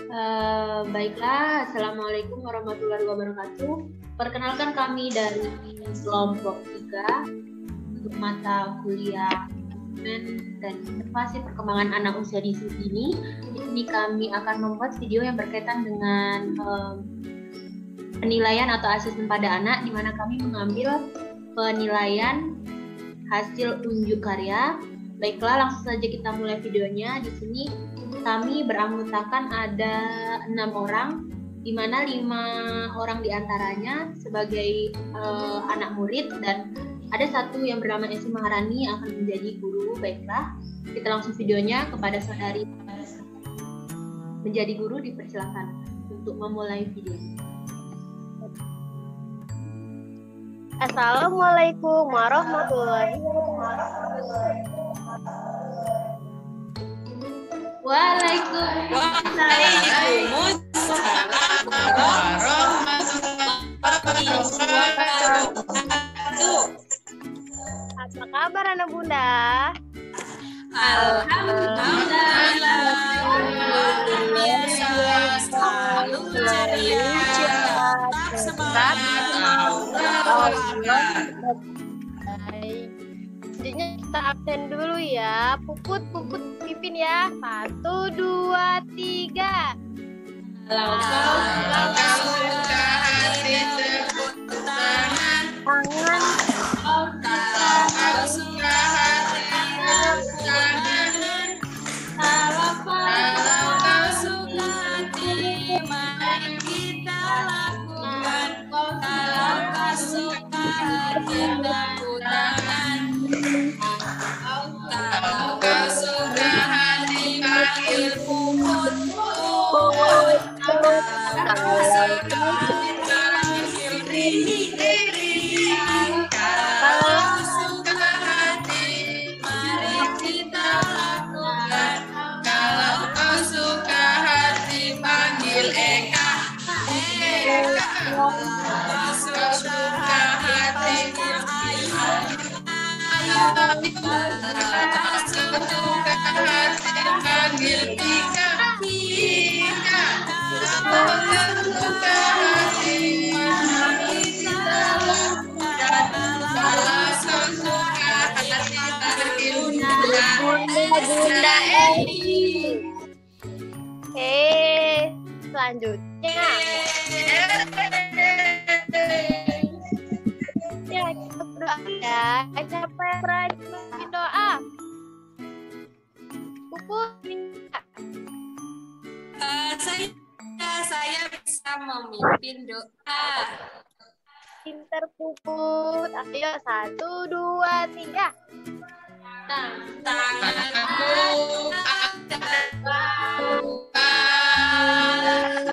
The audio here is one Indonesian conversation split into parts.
Baiklah, Assalamualaikum warahmatullahi wabarakatuh. Perkenalkan kami dari kelompok 3 untuk mata kuliah manajemen dan inovasi perkembangan anak usia dini. Di sini kami akan membuat video yang berkaitan dengan penilaian atau asesmen pada anak, di mana kami mengambil penilaian hasil unjuk karya. Baiklah, langsung saja kita mulai videonya. Di sini kami beranggotakan ada 6 orang, di mana 5 orang diantaranya sebagai anak murid dan ada satu yang bernama Esi Maharani yang akan menjadi guru. Baiklah, kita langsung videonya. Kepada saudari menjadi guru dipersilakan untuk memulai videonya. Assalamualaikum warahmatullahi wabarakatuh. Waalaikumsalam warahmatullahi wabarakatuh. Apa kabar anak bunda? Alhamdulillah, luar biasa, selalu ceria, tetap semangat. Baik. Selanjutnya kita absen dulu ya. Puput pimpin ya. 1, 2, 3. Kalau kau suka hati tepuk tangan. Tangan. Kalau kau suka hati tepuk tangan. Kalau kau suka hati, mari kita lakukan. Kalau kau suka hati tepuk tangan. Kalau kau suka hati panggil puput. Kalau kau suka hati panggil Riri. Kalau kau suka hati, mari kita lakukan. Kalau kau suka hati panggil Eka. Kalau kau suka hati kalau kau suka hati panggil Tika. Kalau kau suka hati mari kita lakukan. Kalau kau suka hati panggil Bunda Eni. Selanjutnya. Ya, kita berdoa ya. Siapa yang berani memimpin doa? Puput. Saya bisa memimpin doa. Pinter Puput. Ayo 1, 2, 3. Tanganku ada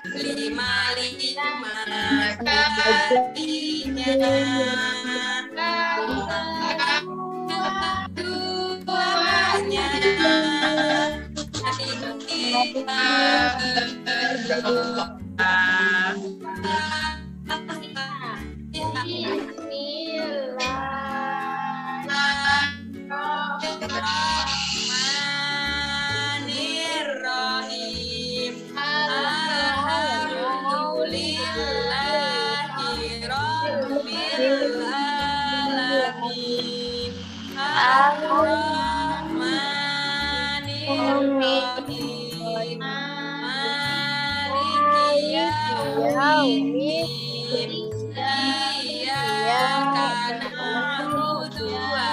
5 kakinya. Duanya kita berdoa. Bismillahirrahmanirrahim. Alhamdulillahirabbil alamin. Ar-Rahmanirrahim. Maliki yaumiddin. Iyyaka na'budu wa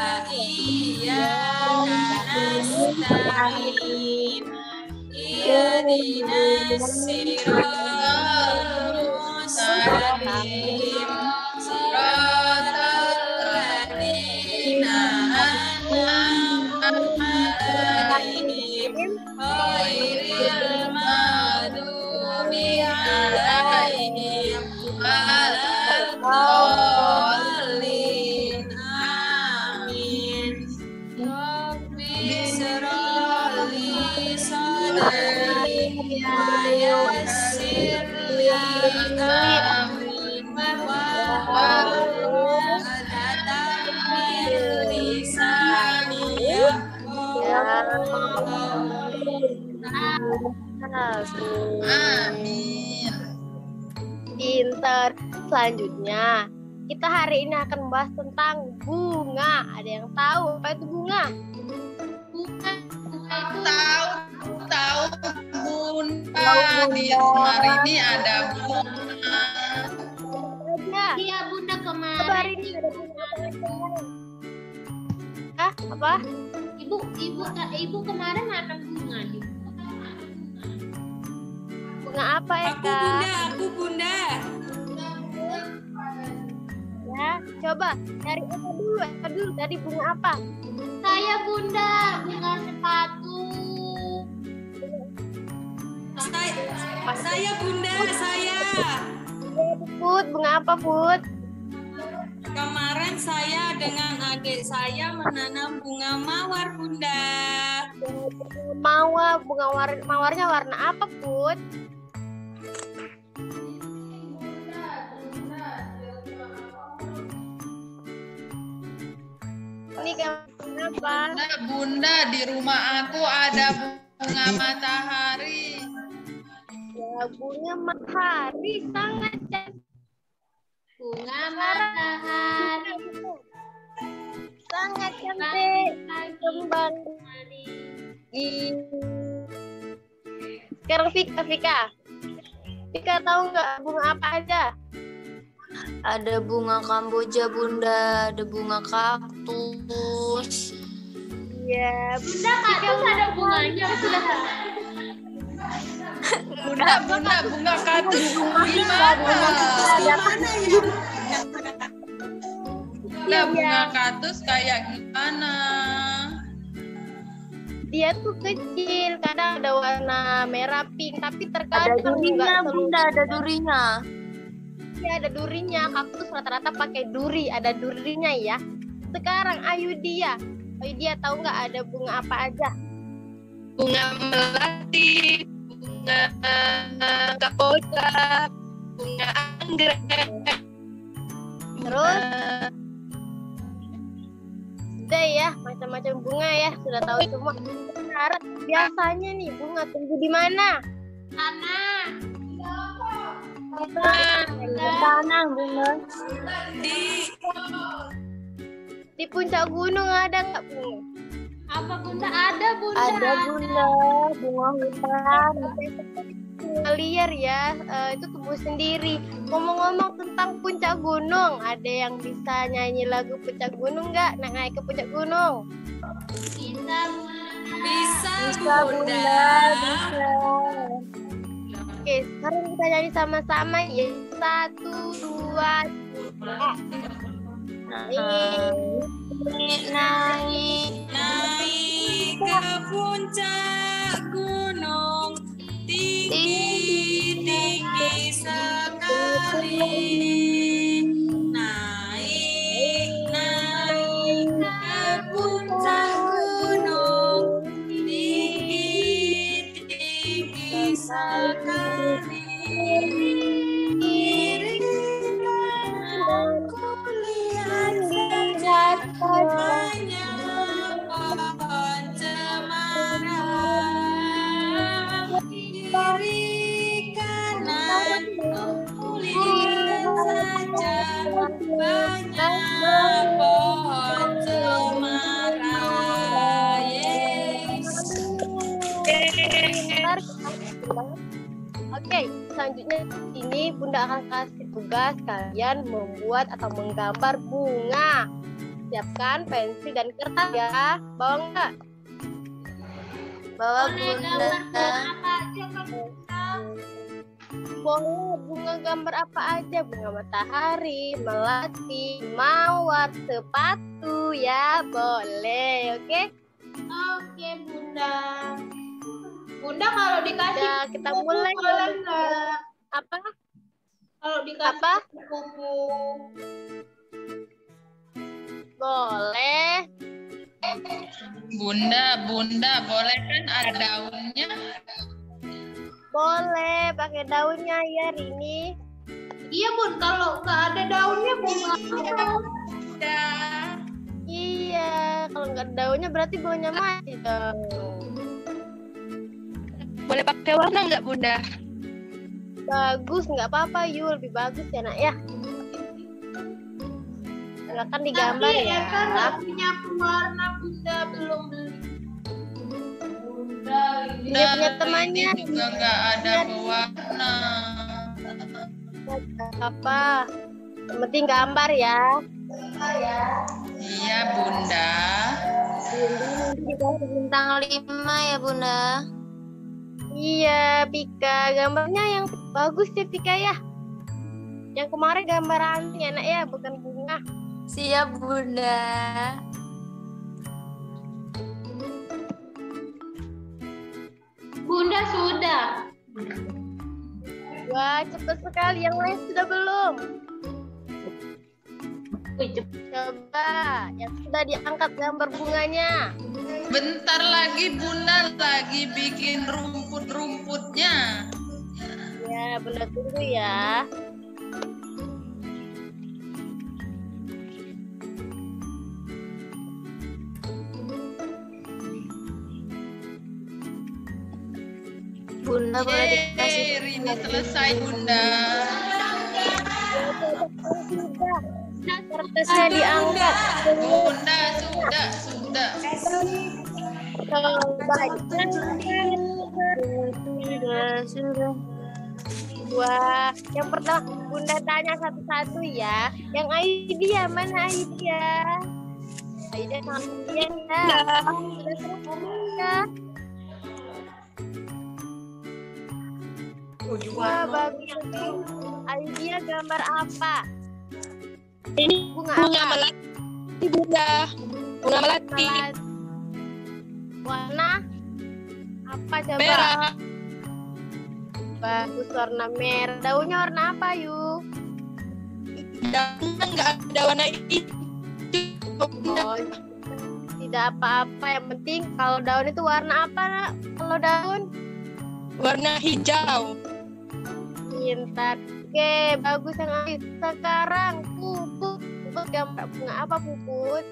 iyyaka nasta'in. Ihdinas siratal mustaqim. Siratal ladzina an'amta 'alaihim ghairil maghdubi 'alaihim waladdallin. Amin. Rabbi shrah li sadri wa yassir li amri wahlul 'uqdatam min lisani yafqahu Amin. Pinter. Selanjutnya, kita hari ini akan membahas tentang bunga. Ada yang tahu apa itu bunga? Bunga itu Tahu Bunda, di rumah ini ada bunga. Aja. iya Bunda Coba kemarin. hari ini ada bunga apa? Apa? Ibu kemarin nanam bunga nih. Bunga apa Eka? Aku Bunda. Ya, coba dari Eka dulu. Tadi bunga apa? Saya Bunda, bunga sepatu. Saya Bunda, saya. Put, bunga apa Put? Kemarin saya dengan adik saya menanam bunga mawar Bunda. Mawarnya warna apa Put? Ini kenapa? Bunda, di rumah aku ada bunga matahari. Ya, bunga matahari sangat cantik. Bunga matahari. Sangat cantik. Kembang. Sekarang Vika tahu nggak bunga apa aja? Ada bunga kamboja Bunda, ada bunga kaktus. Iya. Bunda kaktus ada bunganya sudah. Bunga kaktus gimana? Bunga kaktus kayak gimana? Dia tuh kecil, kadang ada warna merah pink, tapi Ada terkadang durinya nggak Bunda, ada durinya. Iya, ada durinya. Kaktus rata-rata pakai duri, ada durinya ya. Sekarang Ayu dia tahu nggak ada bunga apa aja? Bunga melati, bunga kamboja, bunga anggrek. Terus udah ya, macam-macam bunga ya, sudah tahu semua. Sekarang biasanya nih bunga tumbuh di mana? Tanah. Tanah Bunda. Di puncak gunung ada nggak bunga? Apa Bunda? Ada Bunda. Ada Bunda, bunga hutan. Bunga liar ya, itu tumbuh sendiri. Ngomong-ngomong tentang puncak gunung, ada yang bisa nyanyi lagu puncak gunung nggak? Naik ke puncak gunung. Bisa Bunda. Bisa Bunda, bisa. Oke, sekarang kita nyanyi sama-sama ya. 1, 2, 3. Naik. naik ke puncak gunung tinggi sekali. Naik ke puncak gunung tinggi sekali. Banyak pohon cemara, kiri kanan lihat saja banyak pohon cemara. Yes. Oke, selanjutnya ini Bunda akan kasih tugas kalian membuat atau menggambar bunga. Siapkan pensil dan kertas ya. Bawa nggak? Bawa Boleh Bunda. gambar apa aja Kak Bunda? Boleh bunga gambar apa aja? Bunga matahari, melati, mawar, sepatu ya. Boleh, oke? Oke Bunda. Bunda kalau dikasih Udah, kita buku, mulai ya. boleh nggak? Apa? Kalau dikasih Apa? buku. Boleh. Bunda, boleh kan ada daunnya? Boleh, pakai daunnya ya Rini. Iya Bun, kalau nggak ada daunnya bunga apa? Ya. Iya, kalau nggak ada daunnya berarti bunganya mati dong. Boleh pakai warna nggak Bunda? Bagus, nggak apa-apa Yul, lebih bagus ya nak ya. Silakan digambar Tapi ya. Eka nggak punya pewarna, Bunda belum beli. Bunda ini. Dia punya temannya. Ini juga nggak ada pewarna. Nggak apa. Yang penting gambar ya. Iya Bunda. Nanti dikasih bintang 5 ya Bunda. Iya, Pika. Gambarnya yang bagus ya, Pika ya. Yang kemarin gambar anting enak ya, bukan bunga. Siap Bunda. Bunda sudah. Wah, cepat sekali. Yang lain sudah belum? Wih, cepet. Coba, yang sudah diangkat gambar bunganya. Bentar lagi Bunda lagi bikin rumput-rumputnya. Ya, Bunda tunggu ya. Bunda boleh dikasih. Yeay, ini selesai Bunda. Kertasnya diangkat. Bunda sudah. Coba. Sudah. Wah, yang pertama Bunda tanya satu-satu ya. Yang Aidia, mana Aidia? Aidia sangat pendiam ya. Sudah selesai ya. Wah, bagus. Aidia gambar apa? Ini Bunga bunga apa? melati Bunda. Bunga melati. Warna apa coba? Merah. Bagus, warna merah. Daunnya warna apa, Yu? Daunnya nggak ada warna hijau. Oh, tidak apa-apa. Yang penting kalau daun itu warna apa, Nak? Kalau daun? Warna hijau. Pintar. Oke, bagus yang Ayu. Sekarang Puput. Puput gambar bunga apa, Puput?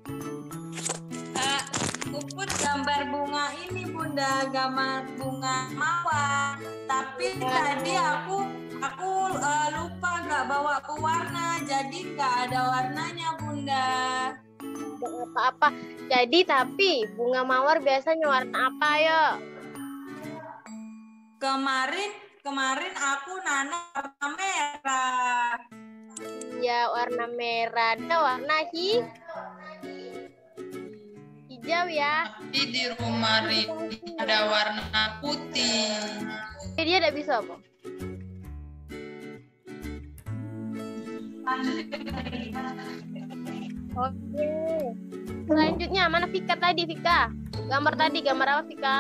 Puput gambar bunga ini Bunda, gambar bunga mawar. Tapi tadi aku lupa nggak bawa pewarna, jadi nggak ada warnanya Bunda. Tidak apa-apa. Jadi tapi bunga mawar biasanya warna apa, yo? Kemarin aku nanam warna merah. Ya, warna merah. Ada warna hijau ya. Tapi di rumah Rini ada warna putih. Dia tidak bisa apa? Oke. Selanjutnya mana Vika tadi, Vika? Gambar tadi, gambar apa Vika?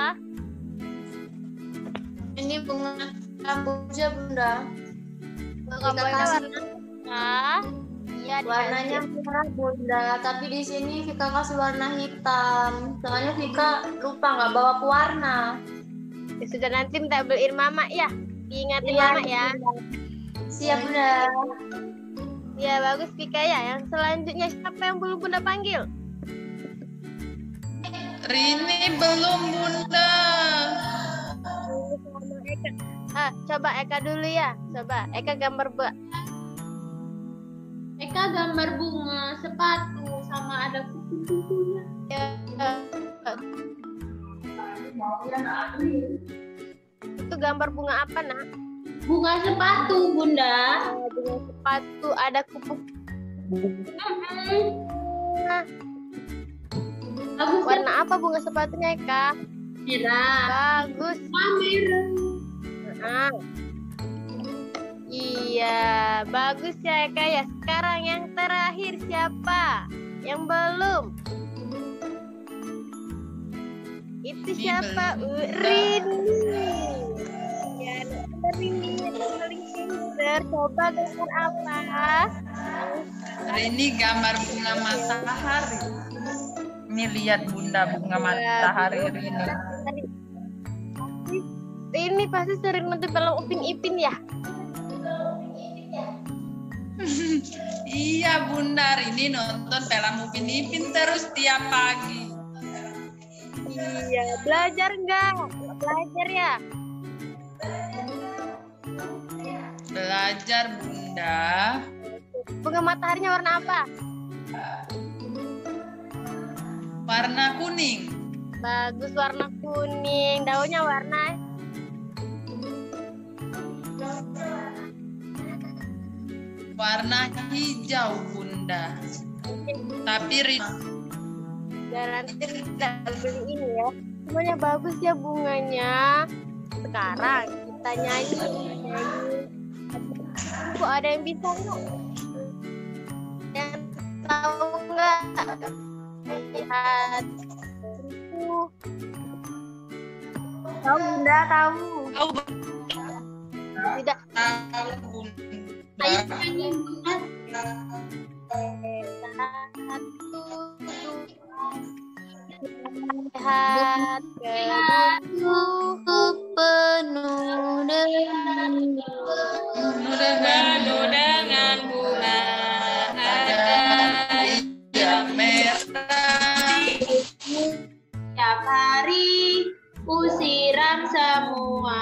Ini bunga kamboja Bunda. Gambarnya warna apa? Iya, Warnanya merah Bunda, tapi di sini Vika kasih warna hitam. Soalnya Vika lupa nggak bawa pewarna. ya, sudah nanti minta beliin Mama ya. Diingatin Iya, Mama ya. Siap Bunda. Ya bagus Vika ya. Yang selanjutnya siapa yang belum Bunda panggil? Rini belum Bunda. Sama Eka. Coba Eka dulu ya. Coba Eka gambar Eka gambar bunga sepatu sama ada kupu-kupunya. Itu gambar bunga apa, Nak? Bunga sepatu, Bunda. Bunga sepatu ada kupu. Bagus Warna apa bunga sepatunya, Eka? merah. Bagus. Merah. Nah. Iya, bagus ya Eka ya. Sekarang yang terakhir siapa? Yang belum? Itu Ini siapa? belum. Rini. Ya, Rini yang paling pintar. Coba gambar apa? Rini gambar bunga matahari. Ini lihat Bunda bunga matahari Rini. Ini pasti sering nonton film Upin Ipin ya? Iya Bunda, Rini nonton film Upin Ipin terus tiap pagi. Iya, belajar enggak? Belajar ya? Belajar Bunda. Bunga mataharinya warna apa? Warna kuning. Bagus, warna kuning. Daunnya warna Warna hijau Bunda. Tapi garansi tidak beli ini ya. Semuanya bagus ya bunganya. Sekarang kita nyanyi. Kok ada yang bisa nggak? Yang tahu nggak? Lihat. Tahu Bunda, tahu. tahu Tidak. Bunda. Ayo nyanyi Bunda. Lihat kedua penuh dengan bunga ada yang merah. Tiap hari ku siram semua.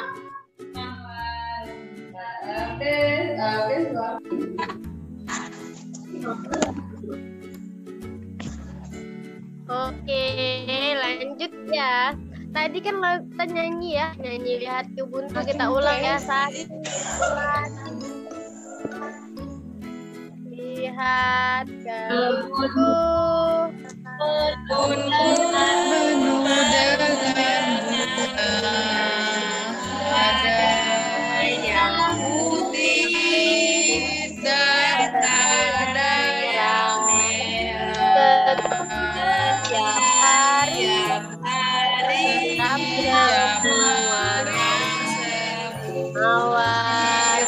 Oke, lanjut ya. Tadi kan kita nyanyi ya, nyanyi lihat kebun tuh kita ulang ya. Satu, dua, lihat kebunku Penuh dengan bunga. Ada yang putih dan ada yang merah. setiap hari Tiap semua awas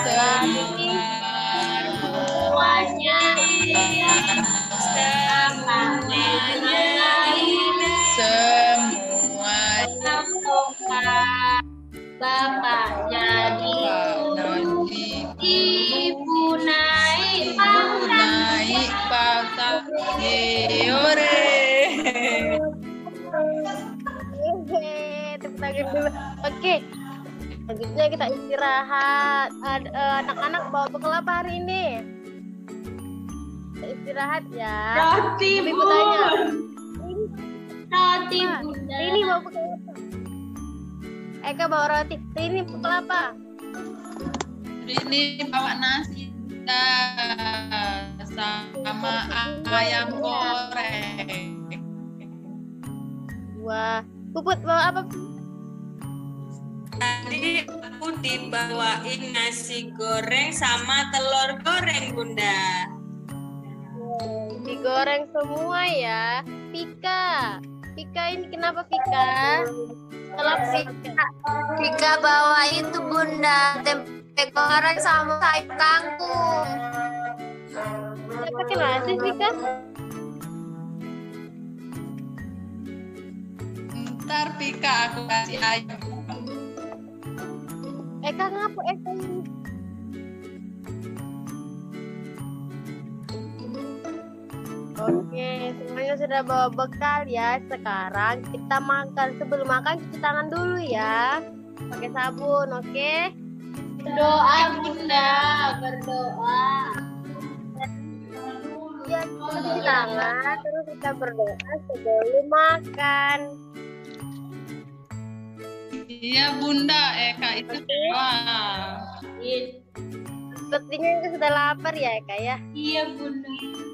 semuanya Bapak jadi ibu naik pangkat. Tepuk tangan dulu. Oke, selanjutnya kita istirahat. Anak-anak bawa bekal apa hari ini? Kita istirahat ya. Roti Tapi Bu. bertanya, Roti Bunda. ini bawa bekal apa? Eka bawa roti. Ini bekal apa? Ini bawa nasi sama ayam goreng. Wah, Puput bawa apa? Tadi aku dibawain nasi goreng sama telur goreng Bunda. Digoreng semua ya. Pika ini kenapa Pika? Kalau Vika bawa itu Bunda, tempe goreng sama sayur kangkung. Kita pakai nasi Pika? Ntar Pika aku kasih ayam. Eka ngapa Eka ini? Oke, semuanya sudah bawa bekal ya. Sekarang kita makan. Sebelum makan cuci tangan dulu ya. Pakai sabun, oke? Doa Bunda, berdoa. Ya, kita cuci tangan, terus kita berdoa sebelum makan. Iya Bunda, Eka itu wah. Sepertinya itu sudah lapar ya Eka ya. Iya Bunda.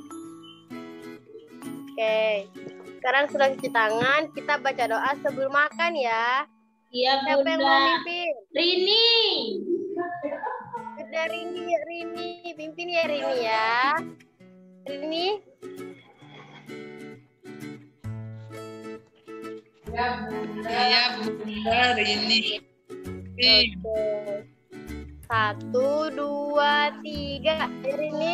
Oke, sekarang sudah cuci tangan, kita baca doa sebelum makan ya. Iya Siapa yang mau Bunda. mimpin? Rini. Udah Rini, pimpin ya Rini ya. Rini, Iya Bunda, ini. oke. 1, 2, 3. Rini.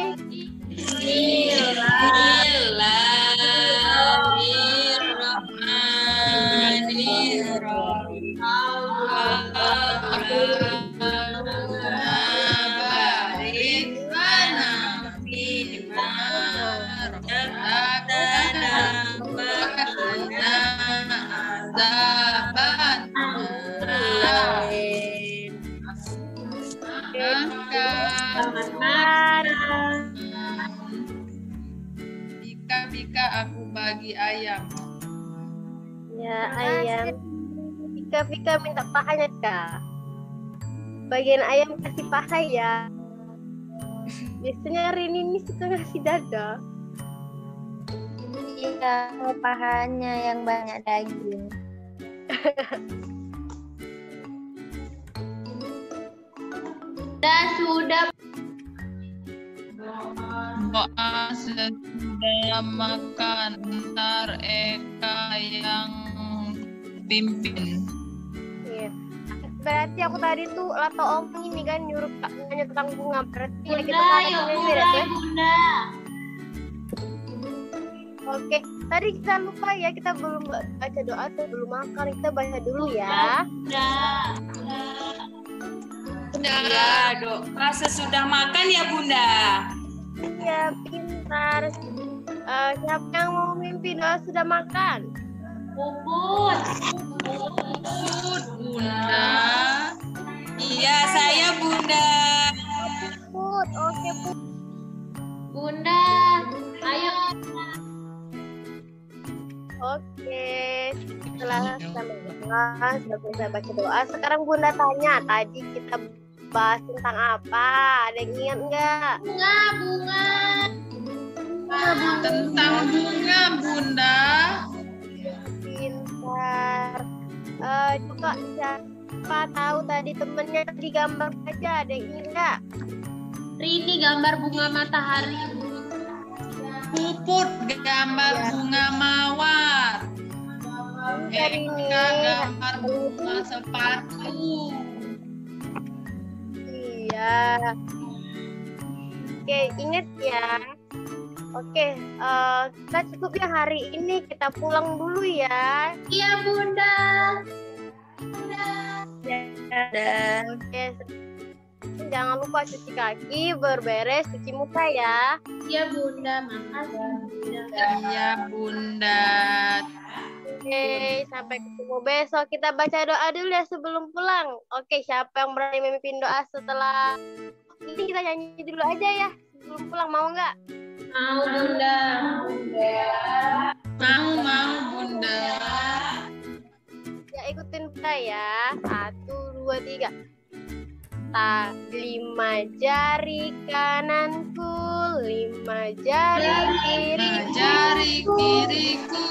Vika, aku bagi ayam. Ya, ayam. Vika minta pahanya, Kak. Bagian ayam kasih paha ya. Biasanya Rini ini suka ngasih dada. Iya, pahanya yang banyak daging. Sudah. Doa sesudah makan, ntar Eka yang pimpin. Iya. Berarti aku tadi tuh Lato Om ini kan nyuruh nanya tentang bunga. Berarti ya kita Bunda, yuk tanya mulai ya. Bunda. Oke, tadi kita lupa ya, kita belum baca doa sebelum makan. Kita baca dulu ya. Bunda. Ya, doa sesudah makan ya Bunda. Iya, pintar. Siapa yang mau mimpi doa sudah makan? Puput. Bunda. Iya, saya Bunda. Put, oke Put. Bunda, ayo. Oke, setelah kita mendengar, sudah bisa baca doa. Sekarang Bunda tanya, tadi kita bahas tentang apa? Ada yang ingat nggak? Bunga. Tentang bunga, Bunda. Pintar. Coba siapa tahu tadi temennya digambar aja, ada yang ingat nggak? Rini gambar bunga matahari. Puput gambar bunga mawar. Eka gambar bunga sepatu. Iya. Oke, ingat ya. Oke, kita cukup ya hari ini. Kita pulang dulu ya. Iya Bunda. Dan oke, jangan lupa cuci kaki, berberes, cuci muka ya. Iya Bunda, makasih Bunda. Iya, Bunda. Oke, sampai ketemu besok. Kita baca doa dulu ya sebelum pulang. Oke, siapa yang berani memimpin doa setelah ini? Kita nyanyi dulu aja ya sebelum pulang, mau nggak? Mau Bunda. Mau, Bunda. Ya ikutin saya. 1, 2, 3. 5 jari kananku, 5 jari kiriku, Jari kiriku.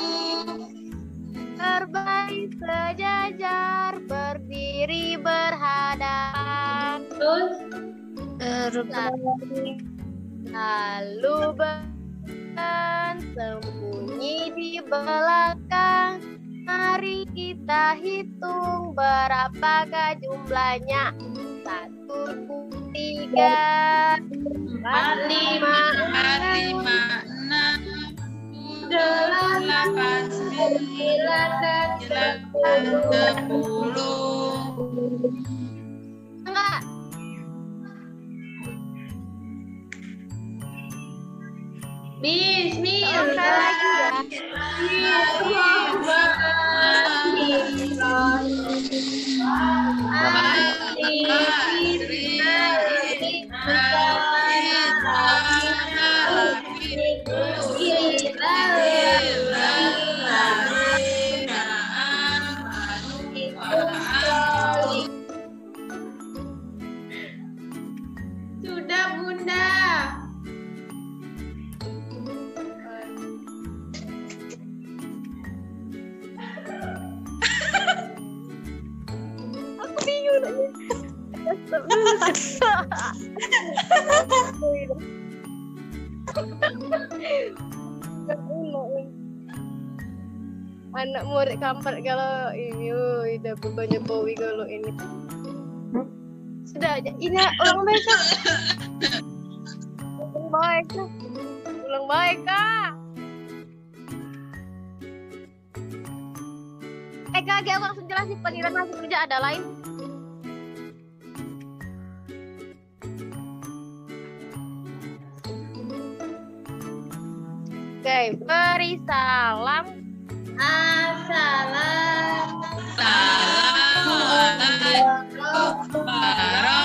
terbaik sejajar, berdiri berhadapan, Terus lalu sembunyi di belakang. Mari kita hitung berapakah jumlahnya. 1, 2, 3, 4, 5, 5, 6, 8, 9, 10. enggak. Bismillah. Lagi ya. Sudah Bunda. Aku bingung. Anak murid kampret kalau ini, udah bukan Jokowi kalau ini. Sudah, ini ulang besok. Ulang baik, Kak. Ulang baik, Kak. Kak, aku langsung jelasin panggilan masuk kerja ada lain. Oke, beri salam. Assalamualaikum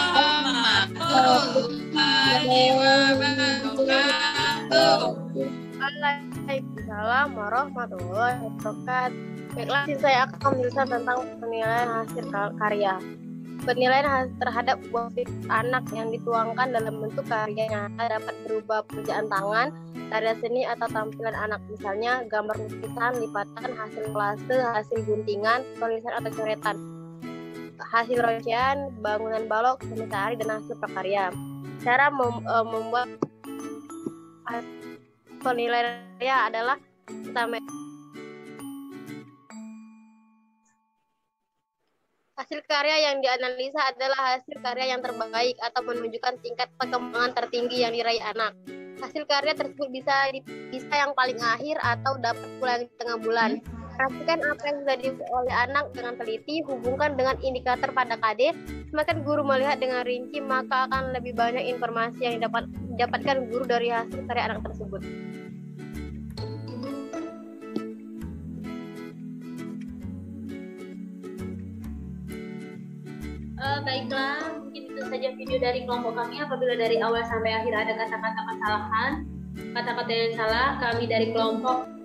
warahmatullahi wabarakatuh. Waalaikumsalam warahmatullahi wabarakatuh. Baiklah, saya akan menjelaskan tentang penilaian hasil karya. Penilaian terhadap buah anak yang dituangkan dalam bentuk karya nyata dapat berupa pekerjaan tangan, karya seni atau tampilan anak, misalnya gambar lukisan, lipatan, hasil kolase, hasil guntingan, tulisan atau coretan, hasil rocian, bangunan balok, seni tari, dan hasil prakarya. Cara membuat penilaian adalah pertama, hasil karya yang dianalisa adalah hasil karya yang terbaik atau menunjukkan tingkat perkembangan tertinggi yang diraih anak. Hasil karya tersebut bisa yang paling akhir atau dapat pulang di tengah bulan. Perhatikan apa yang sudah dibuat oleh anak dengan teliti, hubungkan dengan indikator pada KD. Semakin guru melihat dengan rinci, maka akan lebih banyak informasi yang didapatkan guru dari hasil karya anak tersebut. Baiklah, mungkin itu saja video dari kelompok kami. Apabila dari awal sampai akhir ada kata-kata kesalahan, kata-kata yang salah, kami dari kelompok